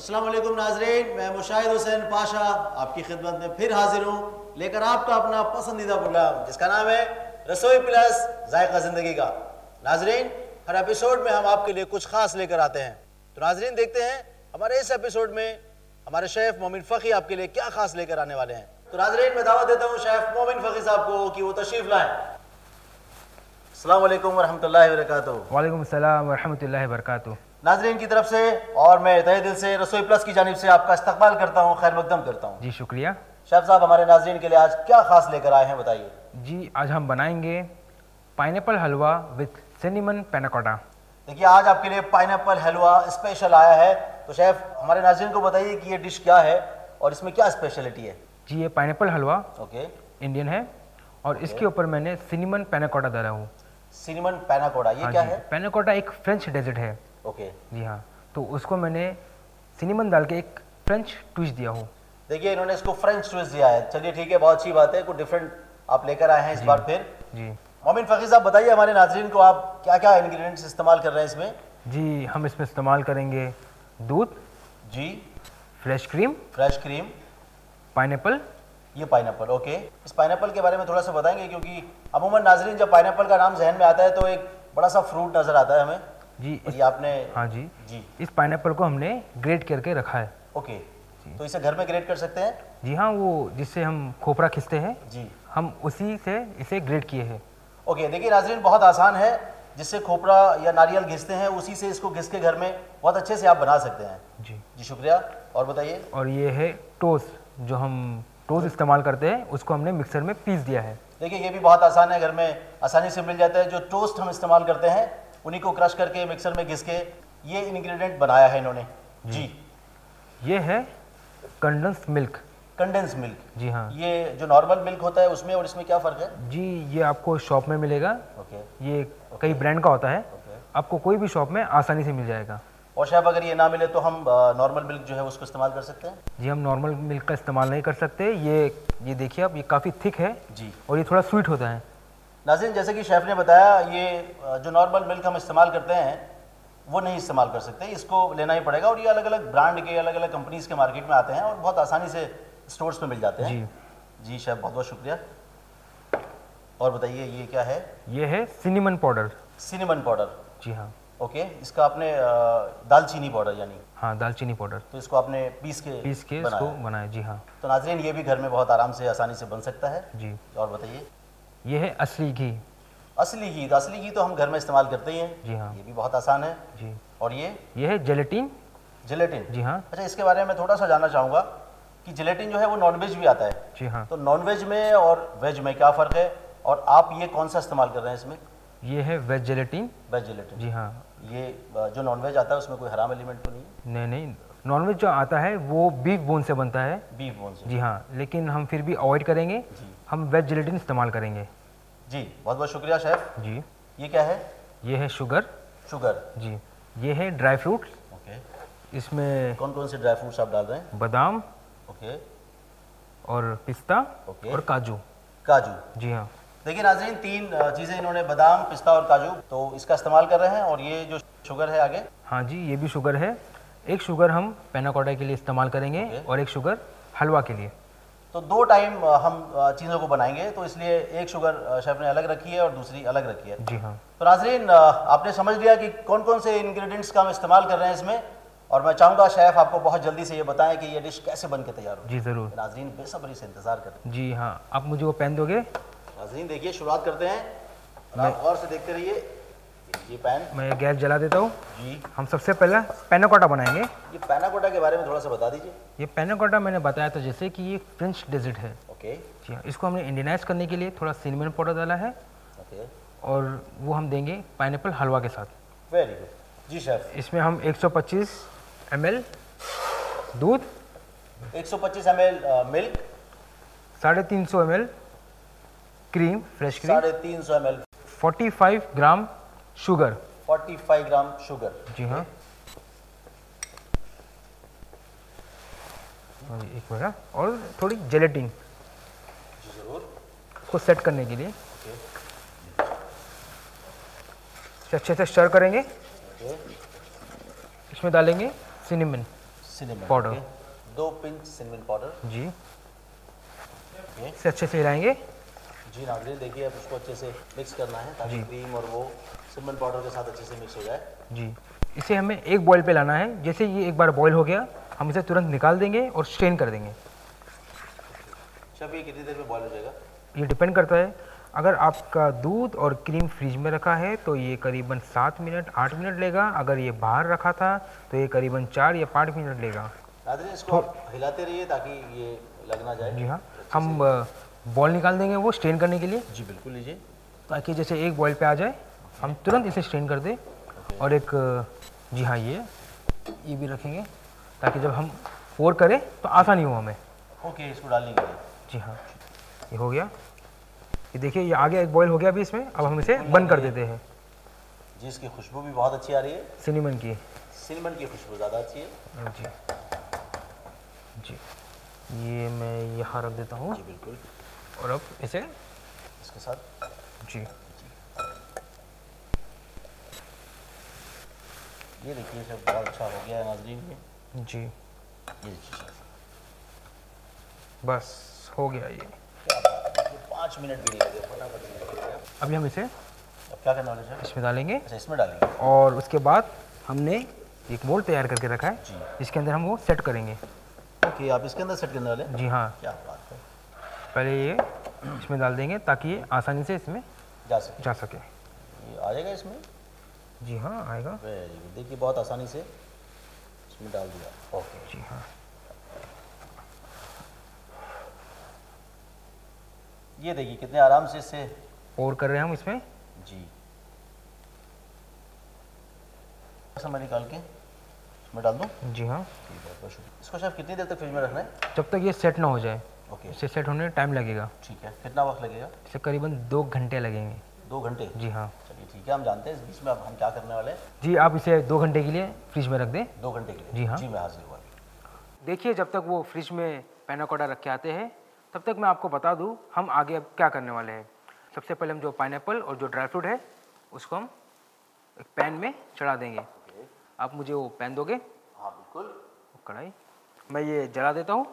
अस्सलाम वालेकुम नाज़रीन, मैं मुशाहिद हुसैन पाशा आपकी खिदमत में फिर हाजिर हूँ लेकर आपका अपना पसंदीदा प्रोग्राम जिसका नाम है रसोई प्लस जायका ज़िंदगी का। नाज़रीन, हर एपिसोड में हम आपके लिए कुछ खास लेकर आते हैं। तो नाज़रीन, देखते हैं हमारे इस एपिसोड में हमारे शेफ़ मोमिन फ़की आपके लिए क्या खास लेकर आने वाले हैं। तो नाज़रीन, मैं दावत देता हूँ शेफ़ मोमिन फ़की साहब को कि वो तशरीफ़ लाएँ। अस्सलाम वालेकुम वरहमतुल्लाहि वबरकातुहू। वालेकुम अस्सलाम वरहमतुल्लाहि वबरकातुहू। नाज़रीन की तरफ से और मैं तहे दिल से रसोई प्लस की जानिब से आपका इस्तकबाल करता हूँ, खैर मकदम करता हूँ। जी शुक्रिया। शेफ साहब, हमारे नाज़रीन के लिए आज क्या खास लेकर आए हैं, बताइए। जी, आज हम बनाएंगे pineapple halwa with cinnamon panna cotta. देखिए, आज आपके लिए पाइनएप्पल हलवा स्पेशल आया है। तो शेफ, हमारे नाज़रीन को बताइए कि ये डिश क्या है और इसमें क्या स्पेशलिटी है। जी, ये पाइनएप्पल हलवा ओके इंडियन है और इसके ऊपर मैंने सिनेमन पैनाकोटा डाला हूँ। सिनेमन पैनाकोटा, ये क्या है? पैनाकोटा एक फ्रेंच डेजर्ट है। ओके जी हाँ, तो उसको मैंने सिनेमन डाल के एक फ्रेंच ट्विस्ट दिया हूँ। देखिए, इन्होंने इसको फ्रेंच ट्विस्ट दिया है। चलिए ठीक है, बहुत अच्छी बात है, कुछ डिफरेंट आप लेकर आए हैं इस बार फिर। जी मोमिन फ़की साहब, बताइए हमारे नाज़रीन को आप क्या क्या इंग्रेडिएंट्स इस्तेमाल कर रहे हैं इसमें। जी, हम इसमें इस्तेमाल करेंगे दूध, जी, फ्रेश क्रीम, पाइनएप्पल। ये पाइनएप्पल, ओके। इस पाइनएप्पल के बारे में थोड़ा सा बताएंगे, क्योंकि अमूमन नाज़रीन जब पाइनएप्पल का नाम जहन में आता है तो एक बड़ा सा फ्रूट नज़र आता है हमें। जी, ये आपने, हाँ जी जी, इस पाइनएप्पल को हमने ग्रेट करके रखा है। ओके। तो इसे घर में ग्रेट कर सकते हैं? जी हाँ, वो जिससे हम खोपरा खींचते हैं, जी, हम उसी से इसे ग्रेट किए हैं। ओके। देखिए नाज़रीन, बहुत आसान है, जिससे खोपरा या नारियल घिसते हैं उसी से इसको घिस के घर में बहुत अच्छे से आप बना सकते हैं। जी जी शुक्रिया। और बताइए। और ये है टोस्ट, जो हम टोस्ट इस्तेमाल करते हैं उसको हमने मिक्सर में पीस दिया है। देखिए, ये भी बहुत आसान है, घर में आसानी से मिल जाता है। जो टोस्ट हम इस्तेमाल करते हैं उन्हीं को क्रश करके मिक्सर में घिस के ये इंग्रेडिएंट बनाया है इन्होंने। जी, ये है कंडेंस्ड मिल्क। Condense milk. जी हाँ। ये जो नॉर्मल मिल्क होता है उसमें और इसमें क्या फ़र्क है? जी, ये आपको शॉप में मिलेगा। ओके, ये कई ब्रांड का होता है, ओके। आपको कोई भी शॉप में आसानी से मिल जाएगा। और शेफ, अगर ये ना मिले तो हम नॉर्मल मिल्क जो है उसको इस्तेमाल कर सकते हैं? जी, हम नॉर्मल मिल्क का इस्तेमाल नहीं कर सकते। ये देखिए आप, ये काफ़ी थिक है जी। और ये थोड़ा स्वीट होता है। नाज़रीन, जैसे कि शेफ़ ने बताया, ये जो नॉर्मल मिल्क हम इस्तेमाल करते हैं वो नहीं इस्तेमाल कर सकते, इसको लेना ही पड़ेगा। और ये अलग अलग ब्रांड के, अलग अलग कंपनीज़ के मार्केट में आते हैं और बहुत आसानी से स्टोर्स में मिल जाते हैं। जी जी शेफ़, बहुत बहुत शुक्रिया। और बताइए, ये क्या है? ये है सिनेमन पाउडर। Cinnamon powder. जी हाँ। ओके, इसका आपने दालचीनी पाउडर यानी? हाँ, दालचीनी पाउडर तो इसको आपने पीस के इसको बनाया। जी हाँ। तो नाज़रीन, ये भी घर में बहुत आराम से, आसानी से बन सकता है। जी। और बताइए। ये है असली घी। असली घी? असली घी तो हम घर में इस्तेमाल करते ही हैं। जी हाँ। ये भी बहुत आसान है। जी। और ये है जेलेटिन। जिलेटिन? जी हाँ। अच्छा, इसके बारे में थोड़ा सा जानना चाहूँगा कि जिलेटिन जो है वो नॉनवेज भी आता है। जी हाँ। तो नॉनवेज में और वेज में क्या फ़र्क है, और आप ये कौन सा इस्तेमाल कर रहे हैं इसमें? ये है वेज जेलेटिन। Veg gelatin. जी हाँ। ये जो नॉनवेज आता है उसमें कोई हराम एलिमेंट तो नहीं है? नहीं नहीं, नॉनवेज जो आता है वो बीफ बोन से बनता है। बीफ बोन से? जी हाँ, लेकिन हम फिर भी अवॉइड करेंगे। जी। हम वेज जेलेटिन इस्तेमाल करेंगे। जी, बहुत बहुत शुक्रिया शेफ़। जी। ये क्या है? ये है शुगर। शुगर। जी। ये है ड्राई फ्रूट्स। ओके। इसमें कौन कौन से ड्राई फ्रूट्स आप डाल रहे हैं? बादाम ओके। और पिस्ता ओके। और काजू। काजू। जी हाँ। देखिए नाज़रीन, 3 चीज़ें इन्होंने, बादाम, पिस्ता और काजू, तो इसका इस्तेमाल कर रहे हैं। और ये जो शुगर है आगे? हाँ जी, ये भी शुगर है। एक शुगर हम पैनाकोटा के लिए इस्तेमाल करेंगे और एक शुगर हलवा के लिए। तो 2 टाइम हम चीज़ों को बनाएंगे, तो इसलिए एक शुगर शेफ़ ने अलग रखी है और दूसरी अलग रखी है। जी हाँ। तो नाज़रीन, आपने समझ लिया कि कौन कौन से इंग्रेडिएंट्स का हम इस्तेमाल कर रहे हैं इसमें। और मैं चाहूँगा शेफ़ आपको बहुत जल्दी से ये बताएं कि ये डिश कैसे बन के तैयार हो। जी ज़रूर। नाज़रीन बेसब्री से इंतज़ार करें। जी हाँ, आप मुझे वो पेन दोगे? नाज़रीन देखिए, शुरुआत करते हैं और आप गौर से देखते रहिए। ये पैन, मैं गैस जला देता हूँ। जी। हम सबसे पहले पैनाकोटा बनाएंगे। ये पैनाकोटा के बारे में थोड़ा सा बता दीजिए। ये पैनाकोटा मैंने बताया था जैसे कि ये फ्रेंच डेजर्ट है। ओके। जी हाँ, इसको हमने इंडियनाइज करने के लिए थोड़ा सिनेमन पाउडर डाला है ओके, और वो हम देंगे पाइनएप्पल हलवा के साथ। Very good. जी शेफ़। इसमें हम 125 ml दूध, 125 ml milk, 350 ml cream, fresh cream, 350 ml 45 gram sugar, 45 gram sugar. जी हाँ, और एक मिनट, और थोड़ी जेलेटिन जरूर को सेट करने के लिए अच्छे से स्टर करेंगे। इसमें डालेंगे cinnamon. Cinnamon powder. 2 pinch cinnamon powder. जी, ओके इसे अच्छे से हिलाएंगे। जी नाज़रीन, देखिए अब उसको अच्छे से मिक्स करना है ताकि क्रीम और वो सिनेमन पाउडर के साथ अच्छे से मिक्स हो जाए। जी, इसे हमें एक बॉईल पे लाना है। जैसे ये एक बार बॉईल हो गया, हम इसे तुरंत निकाल देंगे और स्ट्रेन कर देंगे। शेफ ये कितनी देर में बॉईल हो जाएगा? ये डिपेंड करता है, अगर आपका दूध और क्रीम फ्रिज में रखा है तो ये करीबन 7 मिनट 8 मिनट लेगा। अगर ये बाहर रखा था तो ये करीबन 4 या 5 मिनट लेगा। नाज़रीन इसको आप हिलाते रहिए ताकि ये लग ना जाए। जी हाँ, हम बॉल निकाल देंगे वो स्ट्रेन करने के लिए, जी बिल्कुल लीजिए। ताकि जैसे एक बॉईल पे आ जाए हम तुरंत इसे स्ट्रेन कर दें। और एक जी हाँ, ये भी रखेंगे ताकि जब हम पोर करें तो आसानी हो हमें। ओके, इसको डालने के लिए। जी हाँ, ये हो गया। ये देखिए ये आगे एक बॉईल हो गया अभी इसमें। अब हम इसे बंद कर देते हैं। जी, इसकी खुशबू भी बहुत अच्छी आ रही है। सिनेमन की। सिनेमन की खुशबू ज़्यादा अच्छी है। जी जी, ये मैं यहाँ रख देता हूँ। जी बिल्कुल। और अब इसे इसके साथ जी, ये देखिए सब बहुत अच्छा हो गया है नाज़रीन। जी ये देखिए शेफ, बस हो गया ये। क्या बात है, 5 मिनट भी नहीं लगे, फटाफट निकल गया। अभी हम इसे अब क्या करने वाले शेफ? इसमें डालेंगे अच्छा, इसमें डालेंगे। और उसके बाद हमने एक मोल्ड तैयार करके रखा है, जी। इसके अंदर हम वो सेट करेंगे। ओके, आप इसके अंदर सेट करने वाले हैं? जी हाँ, क्या बात है, पहले ये इसमें डाल देंगे ताकि ये आसानी से इसमें जा सके। जा सके। ये आ जाएगा इसमें? जी हाँ, आएगा। वेरी गुड, देखिए बहुत आसानी से इसमें डाल दिया। ओके जी हाँ, ये देखिए कितने आराम से इससे और कर रहे हैं हम इसमें। जी समय निकाल के इसमें डाल दूँ? जी हाँ, ठीक है, बहुत शुक्रिया। इसको शेफ कितनी देर तक फ्रिज में रखना है? जब तक ये सेट ना हो जाए। ओके इसे सेट होने में टाइम लगेगा। ठीक है, कितना वक्त लगेगा? इसे करीबन 2 घंटे लगेंगे। 2 घंटे? जी हाँ। चलिए ठीक है, हम जानते हैं इस बीच में अब हम क्या करने वाले हैं। जी, आप इसे 2 घंटे के लिए फ्रिज में रख दें। 2 घंटे के लिए? जी हाँ। जी मैं हाजिर हुआ। देखिए, जब तक वो फ्रिज में पैना कोडा रख के आते हैं तब तक मैं आपको बता दूं हम आगे अब क्या करने वाले हैं। सबसे पहले हम जो पाइनएप्पल और जो ड्राई फ्रूट है उसको हम एक पैन में चढ़ा देंगे। आप मुझे वो पैन दोगे? हाँ बिल्कुल। कढ़ाई मैं ये जला देता हूँ।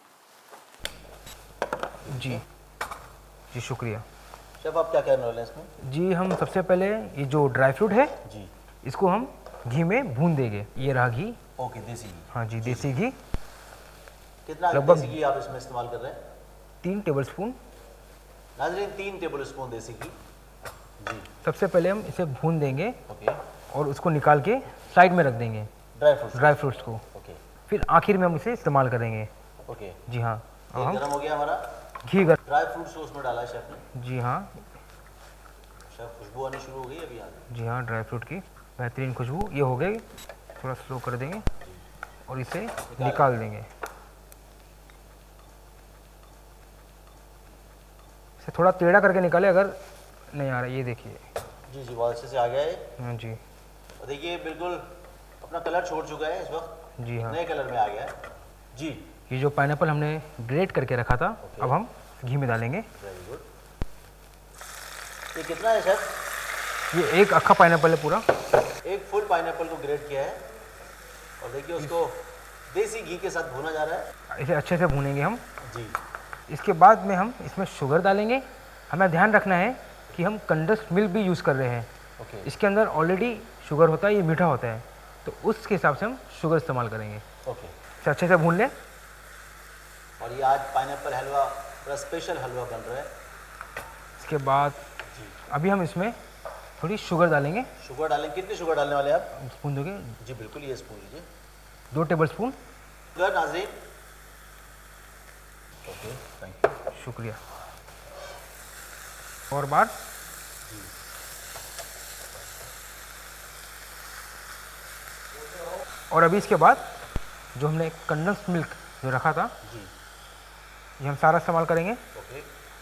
जी जी, शुक्रिया। शेफ आप क्या करने वाले हैं इसमें? जी, हम सबसे पहले ये जो ड्राई फ्रूट है जी इसको हम घी में भून देंगे। ये रहा घी। ओके, देसी घी। हाँ जी, देसी घी। कितना लगभग देसी घी आप इसमें इस्तेमाल कर रहे हैं? 3 टेबलस्पून। नाज़रीन 3 टेबलस्पून देसी घी। जी सबसे पहले हम इसे भून देंगे ओके। और उसको निकाल के साइड में रख देंगे, ड्राई फ्रूट्स को। ओके फिर आखिर में हम इसे इस्तेमाल करेंगे। ओके। जी हाँ। ये हम गरम हो गया हमारा। घी गर्म। ड्राई फ्रूट्स को उसमें डाला है शेफ ने। जी हाँ, शेफ खुशबू आनी शुरू हो गई अभी यहाँ से। जी हाँ, ड्राई फ्रूट की बेहतरीन खुशबू। ये हो गई, थोड़ा स्लो कर देंगे और इसे निकाल देंगे। इसे थोड़ा टेढ़ा करके निकाले, अगर नहीं आ रहा। ये देखिए। जी जी, बहुत अच्छे से आ गया है। हाँ जी। और देखिए बिल्कुल अपना कलर छोड़ चुका है इस वक्त, जी हाँ, नए कलर में आ गया है। जी ये जो पाइनएप्पल हमने ग्रेट करके रखा था अब हम घी में डालेंगे। Very good. ये कितना है शेफ? ये एक अक्खा पाइनएप्पल है पूरा। एक फुल पाइनएप्पल को ग्रेट किया है और देखिए उसको देसी घी के साथ भुना जा रहा है। इसे अच्छे से भूनेंगे हम। जी इसके बाद में हम इसमें शुगर डालेंगे। हमें ध्यान रखना है कि हम कंडेंस्ड मिल्क भी यूज़ कर रहे हैं। ओके इसके अंदर ऑलरेडी शुगर होता है, ये मीठा होता है, तो उसके हिसाब से हम शुगर इस्तेमाल करेंगे। ओके। इसे अच्छे से भून लें। और ये आज पाइनएप्पल हलवा पूरा स्पेशल हलवा बन रहा है। इसके बाद अभी हम इसमें थोड़ी शुगर डालेंगे। शुगर डालें? कितनी शुगर डालने वाले हैं आप? स्पून दोगे? जी बिल्कुल, ये स्पून लीजिए। 2 टेबलस्पून। शुगर नाज़रीन। Okay thank you. शुक्रिया। और बार और अभी इसके बाद जो हमने कंडेंस्ड मिल्क जो रखा था जी ये हम सारा इस्तेमाल करेंगे। ओके।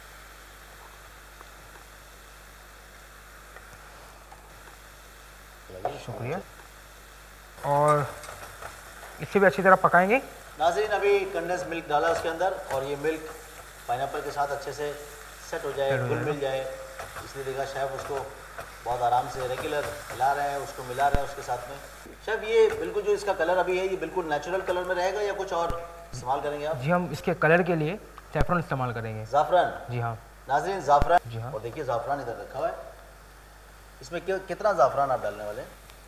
शुक्रिया। और इसे भी अच्छी तरह पकाएंगे। नाज़रीन अभी कंडेंस मिल्क डाला उसके अंदर और ये मिल्क पाइनएप्पल के साथ अच्छे से सेट हो जाए, घुल मिल जाए इसलिए देखा शेफ़ उसको बहुत आराम से रेगुलर हिला रहे हैं, उसको मिला रहे हैं उसके साथ में। शेफ़ ये बिल्कुल जो इसका कलर अभी है ये बिल्कुल नेचुरल कलर में रहेगा या कुछ और इस्तेमाल करेंगे आप? जी, हम इसके कलर के लिए सैफरन इस्तेमाल करेंगे। ज़ाफ़रान? जी हाँ। नाज़रीन ज़ाफ़रान। जी हाँ। और देखिए ज़ाफ़रान इधर रखा हुआ है। इसमें कितना ज़ाफ़रान आप डालने वाले हैं?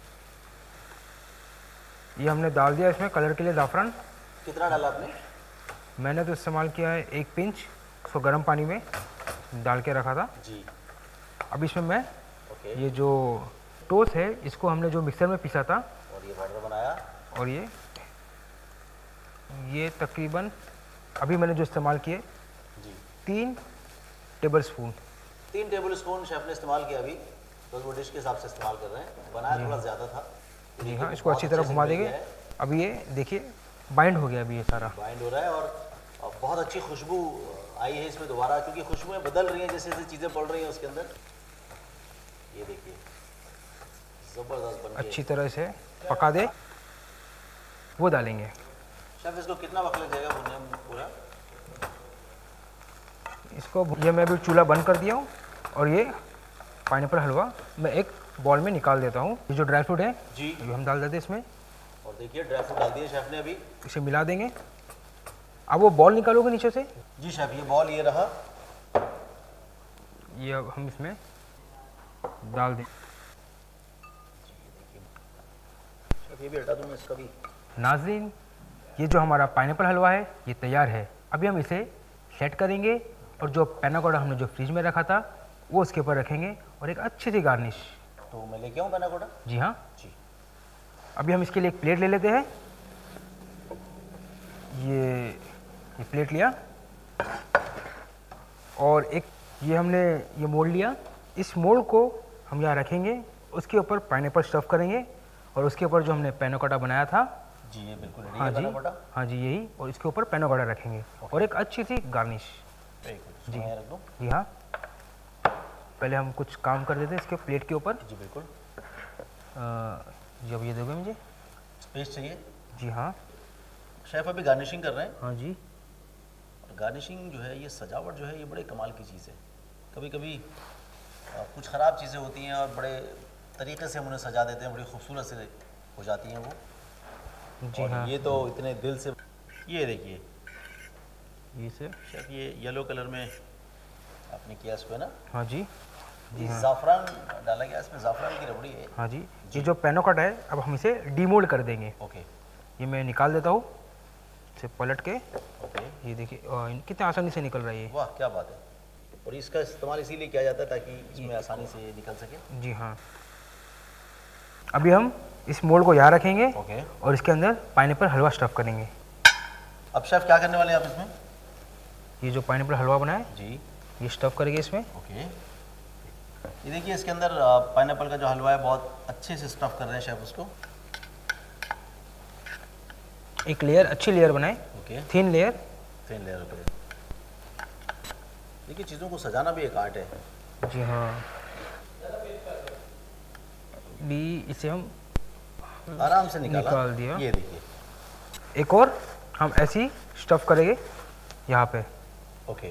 ये हमने डाल दिया इसमें कलर के लिए ज़ाफ़रान। कितना डाला आपने? मैंने तो इस्तेमाल किया है 1 पिंच, उसको गर्म पानी में डाल के रखा था जी। अब इसमें मैं ओके। ये जो टोस्ट है इसको हमने जो मिक्सर में पीसा था और ये पाउडर बनाया और ये तकरीबन अभी मैंने जो इस्तेमाल किए जी 3 tablespoon. 3 tablespoon chef ने इस्तेमाल किया अभी, तो वो डिश के हिसाब से इस्तेमाल कर रहे हैं। बनाया थोड़ा ज़्यादा था। जी हाँ, इसको अच्छी तरह घुमा देंगे। अब ये देखिए बाइंड हो गया अभी ये सारा। बाइंड हो रहा है और बहुत अच्छी खुशबू आई है इसमें दोबारा, क्योंकि खुशबुएं बदल रही हैं जैसे जैसे चीज़ें पड़ रही हैं उसके अंदर। ये देखिए ज़बरदस्त बन गई। अच्छी तरह से पका दे, वो डालेंगे। शेफ़ इसको कितना वक्त लग जाएगा भुनने में पूरा? इसको ये मैं अभी चूल्हा बंद कर दिया हूँ और ये पाइनएप्पल हलवा मैं एक बॉल में निकाल देता हूँ। ये जो ड्राई फ्रूट है जी ये हम डाल देते हैं इसमें और देखिए ड्राई फ्रूट डाल दिए शेफ़ ने अभी। इसे मिला देंगे। अब वो बॉल निकालोगे नीचे से, जी शेफ़ ये बॉल ये रहा, ये अब हम इसमें डाल दें। शेफ़ ये भी हटा दूँ मैं इसका भी। नाज़रीन ये जो हमारा पाइनएप्पल हलवा है ये तैयार है। अभी हम इसे सेट करेंगे और जो पैना कोडा हमने जो फ्रिज में रखा था वो उसके ऊपर रखेंगे और एक अच्छी सी गार्निश। तो मैं लेके आऊँ पैना कोडा? जी हाँ। जी। अभी हम इसके लिए एक प्लेट ले लेते हैं। ये प्लेट लिया और एक ये हमने ये मोल्ड लिया। इस मोल्ड को हम यहाँ रखेंगे, उसके ऊपर पाइनएप्पल स्टफ़ करेंगे और उसके ऊपर जो हमने पैना कोडा बनाया था जी ये बिल्कुल रेडी हाँ है जी पैना कोडा। हाँ जी यही, और इसके ऊपर पैना कोडा रखेंगे और एक अच्छी सी गार्निश। जी रख दूँ? जी हाँ। पहले हम कुछ काम कर देते हैं इसके प्लेट के ऊपर। जी बिल्कुल। जी अब ये दोगे मुझे? स्पेस चाहिए? जी हाँ। शेफ़ अभी गार्निशिंग कर रहे हैं। हाँ जी। और गार्निशिंग जो है ये सजावट जो है ये बड़े कमाल की चीज़ है। कभी कभी कुछ ख़राब चीज़ें होती हैं और बड़े तरीक़े से हम उन्हें सजा देते हैं, बड़ी खूबसूरत से हो जाती हैं वो। जी और हाँ। ये तो इतने दिल से, ये देखिए ये से शेफ़ ये येलो कलर में आपने किया इस पर ना? हाँ जी। ये ज़ाफ़रान डाला गया इसमें, ज़ाफ़रान की रबड़ी है। हाँ जी। ये जो पैना कोडा है अब हम इसे डीमोल्ड कर देंगे। ओके। ये मैं निकाल देता हूँ इसे पलट के। ओके। ये देखिए कितने आसानी से निकल रहा है ये। वाह क्या बात है। और इसका इस्तेमाल इसीलिए किया जाता है ताकि इसमें आसानी से ये निकल सके। जी हाँ। अभी हम इस मोल्ड को यहाँ रखेंगे ओके। और इसके अंदर पाइनएप्पल हलवा स्टफ़ करेंगे। अब शेफ़ क्या करने वाले हैं आप इसमें? ये जो पाइनएप्पल हलवा बना है जी ये स्टफ़ करेंगे इसमें। ओके। ये देखिए इसके अंदर पाइनएप्पल का जो हलवा है बहुत अच्छे से स्टफ़ कर रहे हैं शेफ़ उसको। एक लेयर, अच्छी लेयर बनाए। Okay. Thin layer. Thin layer पे। देखिए चीज़ों को सजाना भी एक आर्ट है। जी हाँ। भी इसे हम आराम से निकाल दिया। ये देखिए एक और हम ऐसे ही स्टफ़ करेंगे यहाँ पे। ओके।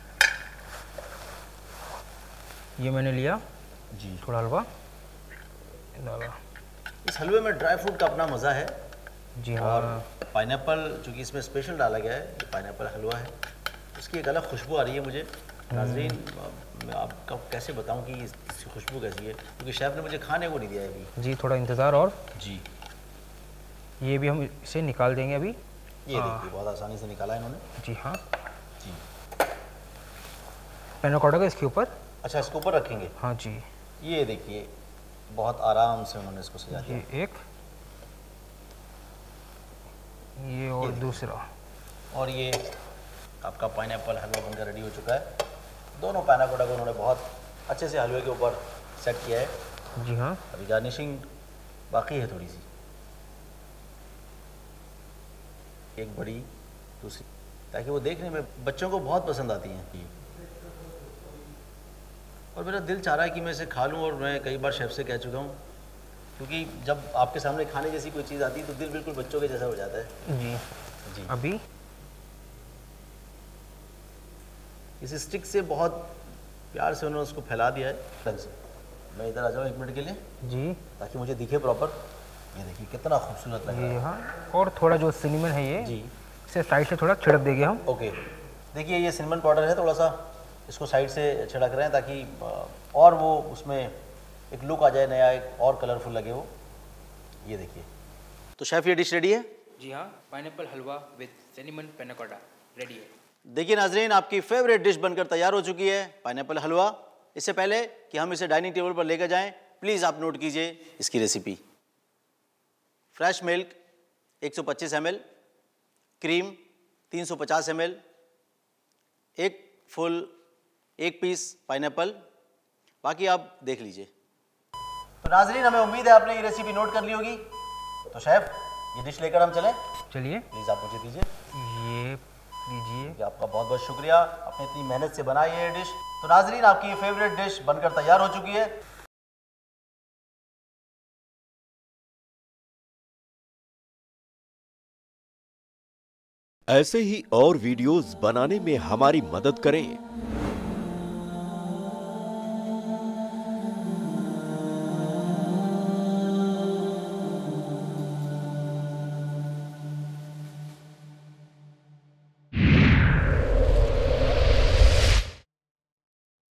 ये मैंने लिया जी थोड़ा हलवा डाला। इस हलवे में ड्राई फ्रूट का अपना मज़ा है। जी और हाँ। पाइनएप्पल चूँकि इसमें स्पेशल डाला गया है, ये पाइनएप्पल हलवा है, उसकी एक अलग खुशबू आ रही है मुझे। नाज़रीन मैं आपको कैसे बताऊं कि इसकी खुशबू कैसी है, क्योंकि शेफ़ ने मुझे खाने को नहीं दिया है अभी। जी थोड़ा इंतज़ार और। जी ये भी हम इसे निकाल देंगे अभी। ये देखिए बहुत आसानी से निकाला इन्होंने। जी हाँ। जी पैना कोडा का इसके ऊपर। अच्छा इसके ऊपर रखेंगे? हाँ जी। ये देखिए बहुत आराम से उन्होंने इसको सजा दिया। ये एक, ये और दूसरा। और ये आपका पाइनएप्पल हलवा बनकर रेडी हो चुका है। दोनों पैना कोडा को उन्होंने बहुत अच्छे से हलवे के ऊपर सेट किया है। जी हाँ। अभी गार्निशिंग बाकी है थोड़ी सी, एक बड़ी दूसरी, ताकि वो देखने में बच्चों को बहुत पसंद आती हैं। और मेरा दिल चाह रहा है कि मैं इसे खा लूँ, और मैं कई बार शेफ़ से कह चुका हूँ, क्योंकि जब आपके सामने खाने जैसी कोई चीज़ आती है तो दिल बिल्कुल बच्चों के जैसा हो जाता है। जी जी अभी इस स्टिक से बहुत प्यार से उन्होंने उसको फैला दिया है ढंग से। मैं इधर आ जाऊँ 1 मिनट के लिए जी। ताकि मुझे दिखे प्रॉपर। ये देखिए कितना खूबसूरत लग रहा है। हाँ, और थोड़ा जो सिनेमन है ये जी, इसे साइड से थोड़ा छिड़क देंगे हम। ओके। देखिए ये सिनेमन पाउडर है, थोड़ा सा इसको साइड से छिड़क रहे हैं ताकि और वो उसमें एक लुक आ जाए नया, एक और कलरफुल लगे वो। ये देखिए, तो शेफ़ ये डिश रेडी है? जी हाँ, पाइनएप्पल हलवा विद सिनेमन पैना कोटा रेडी है। देखिए नाजरीन, आपकी फेवरेट डिश बनकर तैयार हो चुकी है, पाइनएप्पल हलवा। इससे पहले कि हम इसे डाइनिंग टेबल पर लेकर जाएं, प्लीज़ आप नोट कीजिए इसकी recipe. Fresh milk 125 ml, cream 350 ml, एक पीस पाइनएप्पल, बाकी आप देख लीजिए। तो नाजरीन, हमें उम्मीद है आपने ये रेसिपी नोट कर ली होगी। तो शेफ़ ये डिश लेकर हम चलें? चलिए, प्लीज़ आप मुझे दीजिए। ये लीजिए। आपका बहुत बहुत शुक्रिया, आपने इतनी मेहनत से बनाई है ये डिश। तो नाजरीन, आपकी ये फेवरेट डिश बनकर तैयार हो चुकी है। ऐसे ही और वीडियोस बनाने में हमारी मदद करें